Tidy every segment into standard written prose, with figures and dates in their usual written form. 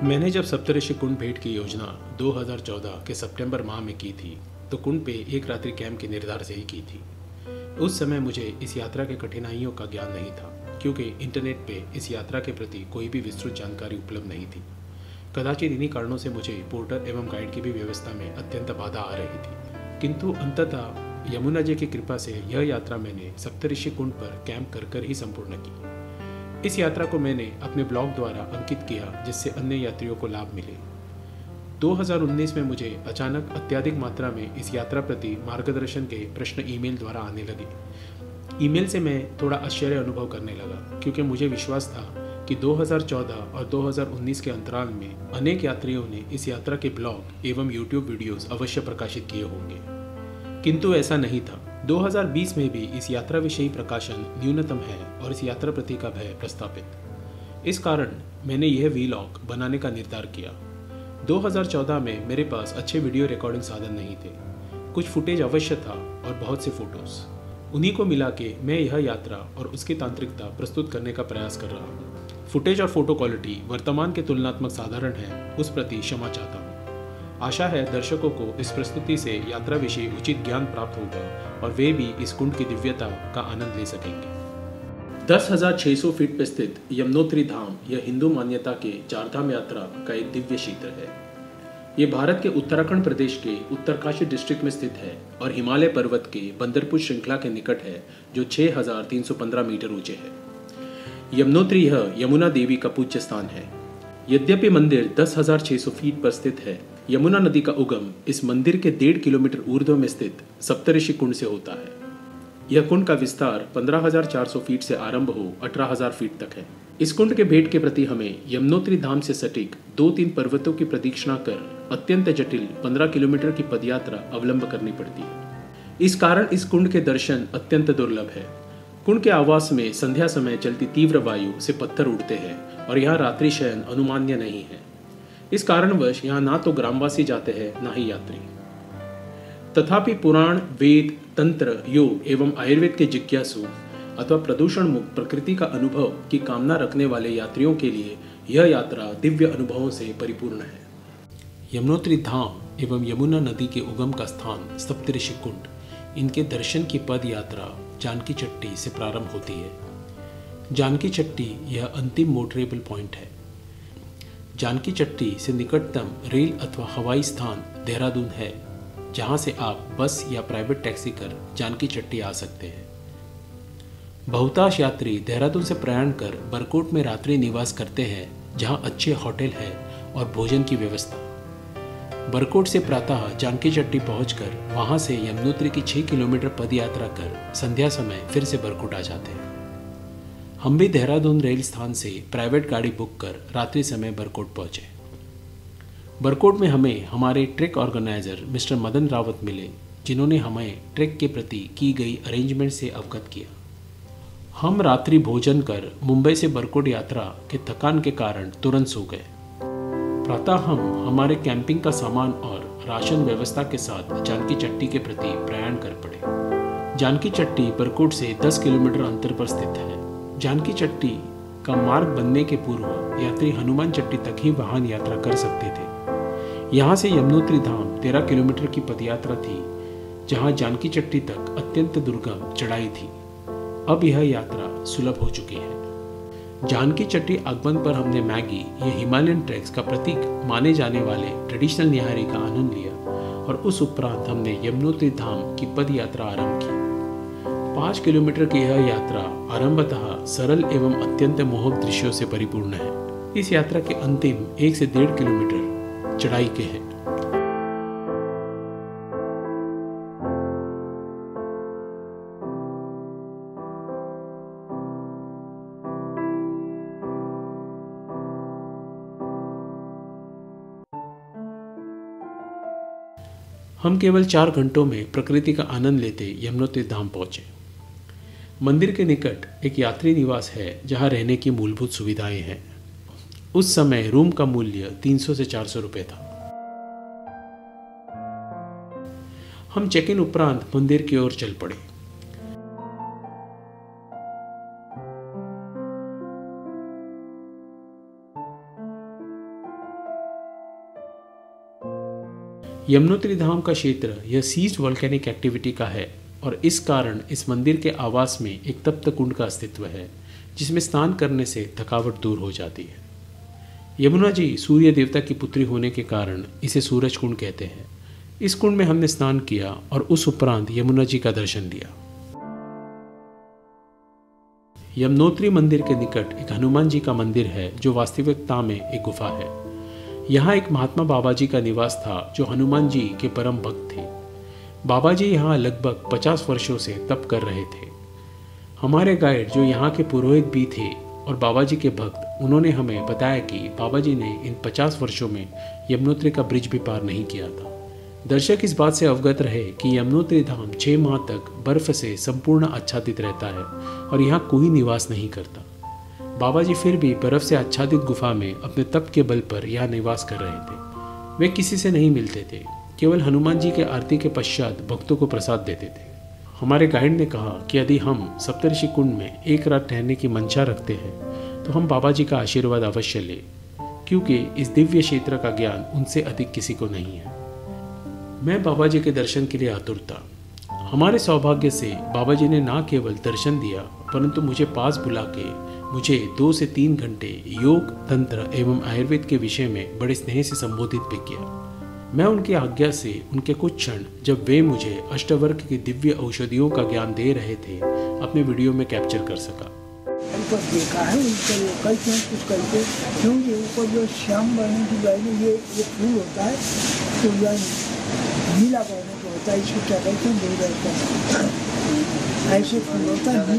मैंने जब सप्तऋषि कुंड भेंट की योजना 2014 के सितंबर माह में की थी तो कुंड पे एक रात्रि कैंप के निर्धार से ही की थी। उस समय मुझे इस यात्रा के कठिनाइयों का ज्ञान नहीं था क्योंकि इंटरनेट पे इस यात्रा के प्रति कोई भी विस्तृत जानकारी उपलब्ध नहीं थी। कदाचित इन्हीं कारणों से मुझे पोर्टर एवं गाइड की भी व्यवस्था में अत्यंत बाधा आ रही थी, किंतु अंततः यमुना जी की कृपा से यह यात्रा मैंने सप्तऋषि कुंड पर कैंप कर ही संपूर्ण की। इस यात्रा को मैंने अपने ब्लॉग द्वारा अंकित किया जिससे अन्य यात्रियों को लाभ मिले। 2019 में मुझे अचानक अत्यधिक मात्रा में इस यात्रा प्रति मार्गदर्शन के प्रश्न ईमेल द्वारा आने लगे। ईमेल से मैं थोड़ा आश्चर्य अनुभव करने लगा क्योंकि मुझे विश्वास था कि 2014 और 2019 के अंतराल में अनेक यात्रियों ने इस यात्रा के ब्लॉग एवं यूट्यूब वीडियोस अवश्य प्रकाशित किए होंगे, किंतु ऐसा नहीं था। 2020 में भी इस यात्रा विषयी प्रकाशन न्यूनतम है और इस यात्रा प्रति का भय प्रस्तापित। इस कारण मैंने यह वीलॉग बनाने का निर्धार किया। 2014 में मेरे पास अच्छे वीडियो रिकॉर्डिंग साधन नहीं थे, कुछ फुटेज अवश्य था और बहुत से फोटोज। उन्हीं को मिला के मैं यह यात्रा और उसकी तांत्रिकता प्रस्तुत करने का प्रयास कर रहा हूँ। फुटेज और फोटो क्वालिटी वर्तमान के तुलनात्मक साधारण है, उस प्रति क्षमा चाहता हूँ। आशा है दर्शकों को इस प्रस्तुति से यात्रा विषय उचित ज्ञान प्राप्त होगा और वे भी इस कुंड की दिव्यता का आनंद ले सकेंगे। 10,600 फीट पर स्थित यमुनोत्री धाम यह हिंदू मान्यता के चारधाम यात्रा का एक दिव्य क्षेत्र है। ये भारत के उत्तराखंड प्रदेश के उत्तरकाशी डिस्ट्रिक्ट में स्थित है और हिमालय पर्वत के बंदरपुर श्रृंखला के निकट है जो 6,315 मीटर ऊंचे है। यमुनोत्री यह यमुना देवी का पूज्य स्थान है। यद्यपि मंदिर 10,600 फीट पर स्थित है, यमुना नदी का उगम इस मंदिर के 1.5 किलोमीटर ऊर्ध्व में स्थित सप्तऋषि कुंड से होता है। यह कुंड का विस्तार 15,400 फीट से आरंभ हो 18,000 फीट तक है। इस कुंड के भेंट के प्रति हमें यमुनोत्री धाम से सटीक 2-3 पर्वतों की प्रदक्षिणा कर अत्यंत जटिल 15 किलोमीटर की पदयात्रा अवलंब करनी पड़ती है। इस कारण इस कुंड के दर्शन अत्यंत दुर्लभ है। कुंड के आवास में संध्या समय चलती तीव्र वायु से पत्थर उड़ते हैं और यहाँ रात्रि शयन अनुमान्य नहीं है। इस कारणवश यहाँ ना तो ग्रामवासी जाते हैं ना ही यात्री। तथापि पुराण, वेद, तंत्र, योग एवं आयुर्वेद के जिज्ञासु अथवा प्रदूषण मुक्त प्रकृति का अनुभव की कामना रखने वाले यात्रियों के लिए यह यात्रा दिव्य अनुभवों से परिपूर्ण है। यमुनोत्री धाम एवं यमुना नदी के उगम का स्थान सप्तऋषि कुंड, इनके दर्शन की पद यात्रा जानकी चट्टी से प्रारंभ होती है। जानकी चट्टी यह अंतिम मोटरेबल पॉइंट है। जानकी चट्टी से निकटतम रेल अथवा हवाई स्थान देहरादून है, जहां से आप बस या प्राइवेट टैक्सी कर जानकी चट्टी आ सकते हैं। बहुतांश यात्री देहरादून से प्रयाण कर बरकोट में रात्रि निवास करते हैं, जहां अच्छे होटल है और भोजन की व्यवस्था। बरकोट से प्रातः जानकी चट्टी पहुंचकर वहां से यमुनोत्री की 6 किलोमीटर पदयात्रा कर संध्या समय फिर से बरकोट आ जाते हैं। हम भी देहरादून रेल स्थान से प्राइवेट गाड़ी बुक कर रात्रि समय बरकोट पहुंचे। बरकोट में हमें हमारे trek organizer mister Madan Rawat मिले, जिन्होंने हमें ट्रेक के प्रति की गई अरेंजमेंट से अवगत किया। हम रात्रि भोजन कर मुंबई से बरकोट यात्रा के थकान के कारण तुरंत सो गए। प्रातः हम हमारे कैंपिंग का सामान और राशन व्यवस्था के साथ जानकी चट्टी के प्रति प्रयाण कर पड़े। जानकी चट्टी बरकोट से 10 किलोमीटर अंतर पर स्थित है। जानकी चट्टी का मार्ग बनने के पूर्व यात्री हनुमान चट्टी तक ही वाहन यात्रा कर सकते थे। यहाँ से यमुनोत्री धाम 13 किलोमीटर की पदयात्रा थी, जहाँ जानकी चट्टी तक अत्यंत दुर्गम चढ़ाई थी। अब यह यात्रा सुलभ हो चुकी है। जानकी चट्टी आगमन पर हमने मैगी, ये हिमालयन ट्रैक्स का प्रतीक माने जाने वाले ट्रेडिशनल निहारी का आनंद लिया और उस उपरांत हमने यमुनोत्री धाम की पद यात्रा आरंभ की। 5 किलोमीटर की यह यात्रा आरंभतः सरल एवं अत्यंत मोहक दृश्यों से परिपूर्ण है। इस यात्रा के अंतिम 1 से 1.5 किलोमीटर चढ़ाई के हैं। हम केवल 4 घंटों में प्रकृति का आनंद लेते यमुनोत्री धाम पहुंचे। मंदिर के निकट एक यात्री निवास है, जहां रहने की मूलभूत सुविधाएं हैं। उस समय रूम का मूल्य 300 से 400 रुपये था। हम चेक इन उपरांत मंदिर की ओर चल पड़े। यमुनोत्री धाम का क्षेत्र यह सीज्ड वोल्केनिक एक्टिविटी का है और इस कारण इस मंदिर के आवास में एक तप्त कुंड का अस्तित्व है जिसमें स्नान करने से थकावट दूर हो जाती है। यमुना जी सूर्य देवता की पुत्री होने के कारण इसे सूरज कुंड कहते हैं। इस कुंड में हमने स्नान किया और उस उपरांत यमुना जी का दर्शन लिया। यमुनोत्री मंदिर के निकट एक हनुमान जी का मंदिर है जो वास्तविकता में एक गुफा है। यहाँ एक महात्मा बाबा जी का निवास था जो हनुमान जी के परम भक्त थे। बाबा जी यहाँ लगभग 50 वर्षों से तप कर रहे थे। हमारे गाइड जो यहाँ के पुरोहित भी थे और बाबा जी के भक्त, उन्होंने हमें बताया कि बाबा जी ने इन 50 वर्षों में यमुनोत्री का ब्रिज भी पार नहीं किया था। दर्शक इस बात से अवगत रहे कि यमुनोत्री धाम 6 माह तक बर्फ से संपूर्ण आच्छादित रहता है और यहाँ कोई निवास नहीं करता। बाबा जी फिर भी बर्फ से आच्छादित गुफा में अपने तप के बल पर यहाँ निवास कर रहे थे। वे किसी से नहीं मिलते थे, केवल हनुमान जी के आरती के पश्चात भक्तों को प्रसाद देते थे। हमारे गाइड ने कहा कि यदि हम सप्तऋषि कुंड में एक रात ठहरने की मंशा रखते हैं तो हम बाबा जी का आशीर्वाद अवश्य लें, क्योंकि इस दिव्य क्षेत्र का ज्ञान उनसे अधिक किसी को नहीं है। मैं बाबा जी के दर्शन के लिए आतुर था। हमारे सौभाग्य से बाबा जी ने न केवल दर्शन दिया परंतु मुझे पास बुला के मुझे 2 से 3 घंटे योग, तंत्र एवं आयुर्वेद के विषय में बड़े स्नेह से संबोधित भी किया। मैं उनकी आज्ञा से उनके कुछ क्षण जब वे मुझे अष्टवर्ग की दिव्य औषधियों का ज्ञान दे रहे थे अपने वीडियो में कैप्चर कर सका। ऊपर देखा है ऊपर वो कहते हैं कुछ करके क्योंकि ऊपर जो श्याम वर्ण की वैल्यू ये फूल होता है तो यह नीला वर्ण का होता है, इसको क्या कहते हैं नहीं रहता है। ऐसे फूल होता है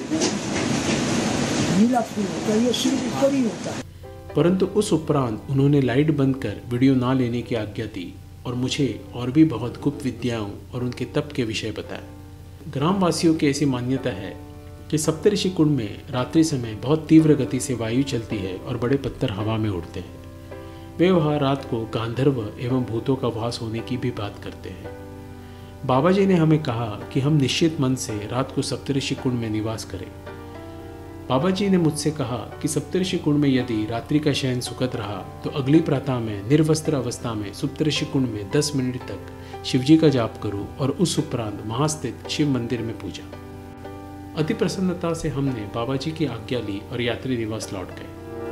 नीला फूल होता है, ये सिर्फ ऊपर ही होता है। परंतु उस उपरांत उन्होंने लाइट बंद कर वीडियो ना लेने की आज्ञा दी और मुझे और भी बहुत गुप्त विद्याओं और उनके तप के विषय बताया। ग्रामवासियों की ऐसी मान्यता है कि सप्तऋषि कुंड में रात्रि समय बहुत तीव्र गति से वायु चलती है और बड़े पत्थर हवा में उड़ते हैं। वे वहाँ रात को गांधर्व एवं भूतों का वास होने की भी बात करते हैं। बाबा जी ने हमें कहा कि हम निश्चित मन से रात को सप्तऋषि कुंड में निवास करें। बाबा जी ने मुझसे कहा कि सप्तऋषि कुंड में यदि रात्रि का शयन सुखद रहा तो अगली प्रातः में निर्वस्त्र अवस्था में सप्तऋषि कुंड में 10 मिनट तक शिवजी का जाप करूं और उस उपरांत वहां स्थित शिव मंदिर में पूजा। अति प्रसन्नता से हमने बाबा जी की आज्ञा ली और यात्री निवास लौट गए।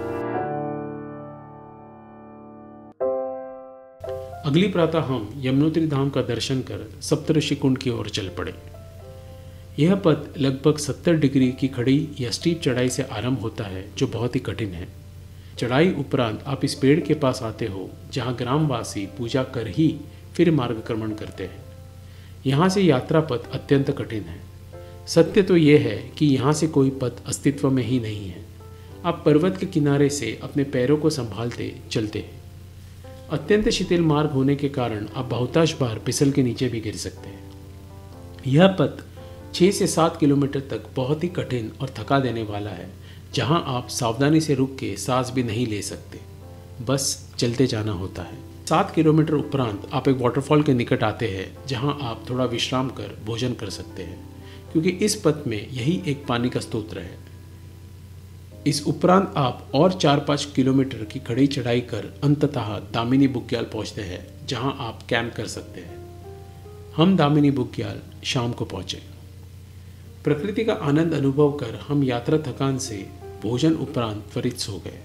अगली प्रातः हम यमुनोत्री धाम का दर्शन कर सप्तऋषि कुंड की ओर चल पड़े। यह पथ लगभग 70 डिग्री की खड़ी या स्टीप चढ़ाई से आरंभ होता है जो बहुत ही कठिन है। चढ़ाई उपरांत आप इस पेड़ के पास आते हो जहाँ ग्रामवासी पूजा कर ही फिर मार्गक्रमण करते हैं। यहाँ से यात्रा पथ अत्यंत कठिन है। सत्य तो यह है कि यहाँ से कोई पथ अस्तित्व में ही नहीं है। आप पर्वत के किनारे से अपने पैरों को संभालते चलते हैं। अत्यंत शिथिल मार्ग होने के कारण आप बहुतांश बार फिसल के नीचे भी गिर सकते हैं। यह पथ 6 से 7 किलोमीटर तक बहुत ही कठिन और थका देने वाला है, जहां आप सावधानी से रुक के सांस भी नहीं ले सकते, बस चलते जाना होता है। 7 किलोमीटर उपरांत आप एक वाटरफॉल के निकट आते हैं जहां आप थोड़ा विश्राम कर भोजन कर सकते हैं, क्योंकि इस पथ में यही एक पानी का स्रोत है। इस उपरांत आप और 4-5 किलोमीटर की खड़ी चढ़ाई कर अंततः दामिनी बुग्याल पहुंचते हैं जहां आप कैंप कर सकते हैं। हम दामिनी बुग्याल शाम को पहुंचे। प्रकृति का आनंद अनुभव कर हम यात्रा थकान से भोजन उपरांत त्वरित सो गए।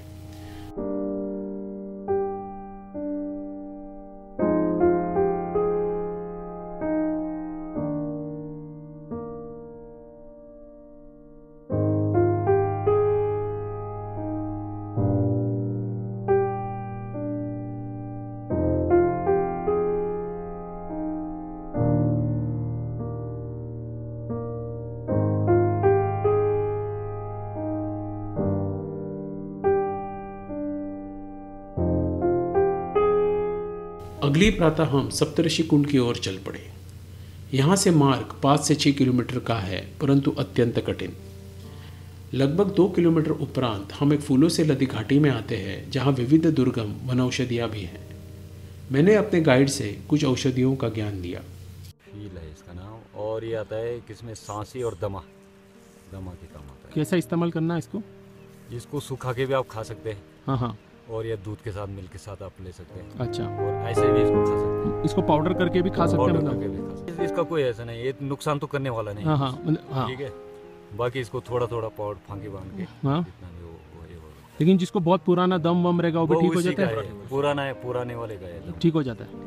अगली प्रातः हम सप्तऋषि कुंड की ओर चल पड़े। यहाँ से मार्ग 5 से 6 किलोमीटर का है, परंतु अत्यंत कठिन। लगभग 2 किलोमीटर उपरांत हम एक फूलों से लदी घाटी में आते हैं जहाँ विविध दुर्गम वन औषधियाँ भी हैं। मैंने अपने गाइड से कुछ औषधियों का ज्ञान लिया। फील है इसका नाम, और ये आता है किसमें सांसी और दमा के काम आता है। कैसा इस्तेमाल करना है इसको? इसको सुखा के भी आप खा सकते हैं। हाँ, और ये दूध के साथ, मिल्क के साथ आप ले सकते हैं। अच्छा, और ऐसे भी इसको खा सकते हैं। इसको पाउडर करके भी खा सकते हैं पाउडर मतलब? करके भी खा सकते हैं। इसका कोई ऐसा नहीं, ये नुकसान तो करने वाला नहीं। हाँ हाँ मतलब हाँ ठीक है, बाकी इसको थोड़ा थोड़ा पाउडर फांकी बांध के हाँ। जितना भी वो ये होगा। लेकिन जिसको बहुत पुराना दम वम रहेगा वो भी ठीक हो उसी जाता का है? पुराना है, पुराने वाले का है। ठीक हो जाता है।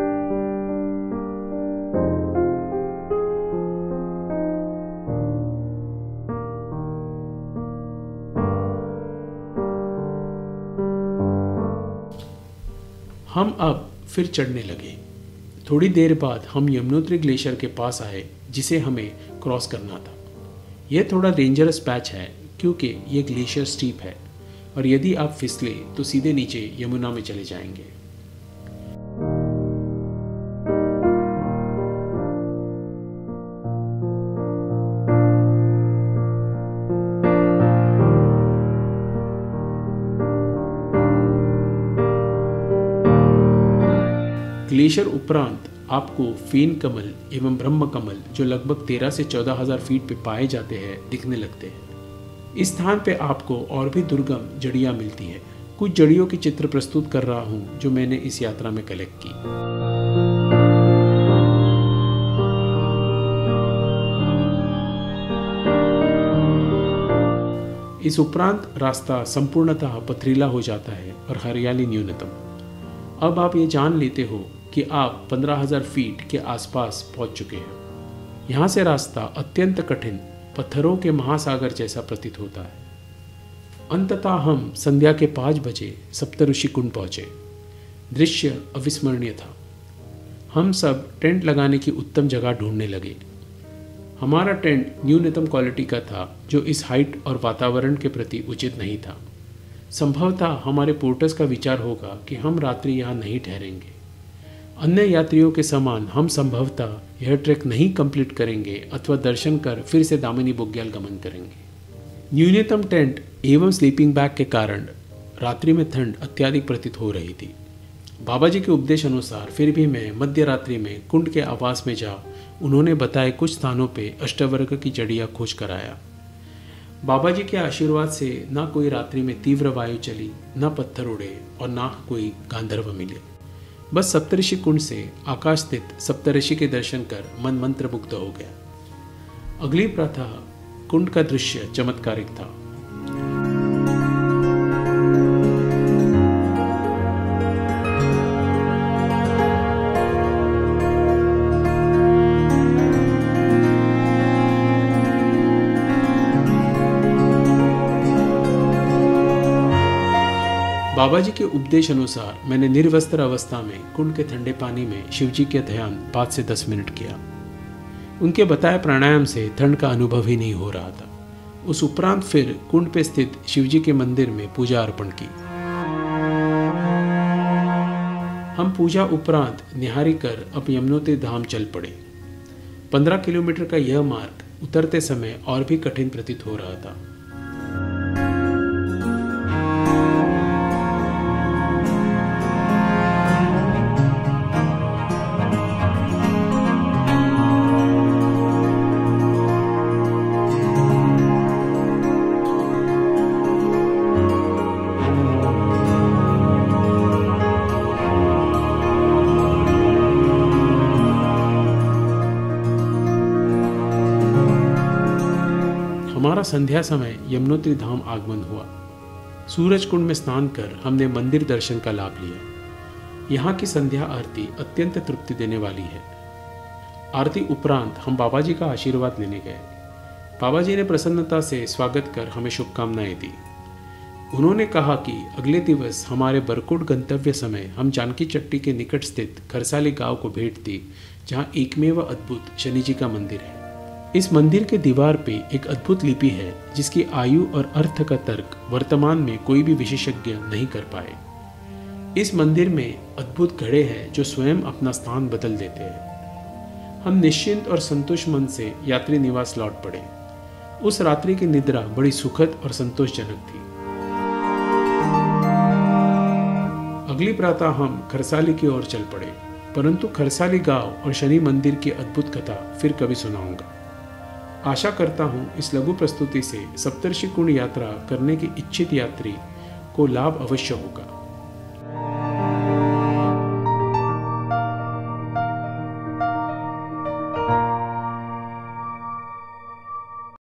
हम अब फिर चढ़ने लगे। थोड़ी देर बाद हम यमुनोत्री ग्लेशियर के पास आए, जिसे हमें क्रॉस करना था। यह थोड़ा डेंजरस पैच है क्योंकि ये ग्लेशियर स्टीप है और यदि आप फिसले तो सीधे नीचे यमुना में चले जाएंगे। ग्लेशियर उपरांत आपको फेन कमल एवं ब्रह्म कमल, जो लगभग 13 से 14,000 फीट पे पाए जाते हैं, दिखने लगते हैं। इस स्थान पे आपको और भी दुर्गम जड़ियाँ मिलती हैं। कुछ जड़ियों के चित्र प्रस्तुत कर रहा हूँ जो मैंने इस यात्रा में कलेक्ट की। इस उपरांत रास्ता संपूर्णतः पथरीला हो जाता है और हरियाली न्यूनतम। अब आप ये जान लेते हो कि आप 15,000 फीट के आसपास पहुंच चुके हैं। यहाँ से रास्ता अत्यंत कठिन, पत्थरों के महासागर जैसा प्रतीत होता है। अंततः हम संध्या के 5 बजे सप्तऋषि कुंड पहुंचे। दृश्य अविस्मरणीय था। हम सब टेंट लगाने की उत्तम जगह ढूंढने लगे। हमारा टेंट न्यूनतम क्वालिटी का था, जो इस हाइट और वातावरण के प्रति उचित नहीं था। संभवतः हमारे पोर्टर्स का विचार होगा कि हम रात्रि यहाँ नहीं ठहरेंगे। अन्य यात्रियों के समान हम संभवतः यह ट्रैक नहीं कंप्लीट करेंगे अथवा दर्शन कर फिर से दामिनी बुग्याल गमन करेंगे। न्यूनतम टेंट एवं स्लीपिंग बैग के कारण रात्रि में ठंड अत्यधिक प्रतीत हो रही थी। बाबा जी के उपदेश अनुसार फिर भी मैं मध्य रात्रि में कुंड के आवास में जा उन्होंने बताए कुछ स्थानों पे अष्टवर्ग की जड़ियाँ खोज कर आया। बाबा जी के आशीर्वाद से ना कोई रात्रि में तीव्र वायु चली, ना पत्थर उड़े और ना कोई गांधर्व मिले। बस सप्तऋषि कुंड से आकाश स्थित सप्तऋषि के दर्शन कर मन मंत्रमुग्ध हो गया। अगली प्रातः कुंड का दृश्य चमत्कारिक था। बाबा जी के उपदेश अनुसार मैंने निर्वस्त्र अवस्था में कुंड के ठंडे पानी में शिवजी के ध्यान 5 से 10 मिनट किया। उनके बताए प्राणायाम से ठंड का अनुभव ही नहीं हो रहा था। उस उपरांत फिर कुंड पे स्थित शिवजी के मंदिर में पूजा अर्पण की। हम पूजा उपरांत निहारी कर अब यमुनोत्री धाम चल पड़े। 15 किलोमीटर का यह मार्ग उतरते समय और भी कठिन प्रतीत हो रहा था। हमारा संध्या समय यमुनोत्री धाम आगमन हुआ। सूरज कुंड में स्नान कर हमने मंदिर दर्शन का लाभ लिया। यहाँ की संध्या आरती अत्यंत तृप्ति देने वाली है। आरती उपरांत हम बाबा जी का आशीर्वाद लेने गए। बाबा जी ने प्रसन्नता से स्वागत कर हमें शुभकामनाएं दी। उन्होंने कहा कि अगले दिवस हमारे बरकुट गंतव्य समय हम जानकी चट्टी के निकट स्थित खरसाली गांव को भेंट दी, जहाँ एकमेव अद्भुत शनि जी का मंदिर है। इस मंदिर के दीवार पे एक अद्भुत लिपि है जिसकी आयु और अर्थ का तर्क वर्तमान में कोई भी विशेषज्ञ नहीं कर पाए। इस मंदिर में अद्भुत घड़े हैं जो स्वयं अपना स्थान बदल देते हैं। हम निश्चिंत और संतुष्ट मन से यात्री निवास लौट पड़े। उस रात्रि की निद्रा बड़ी सुखद और संतोषजनक थी। अगली प्रातः हम खरसाली की ओर चल पड़े, परंतु खरसाली गांव और शनि मंदिर की अद्भुत कथा फिर कभी सुनाऊंगा। आशा करता हूँ इस लघु प्रस्तुति से सप्तऋषि कुंड यात्रा करने की इच्छित यात्री को लाभ अवश्य होगा।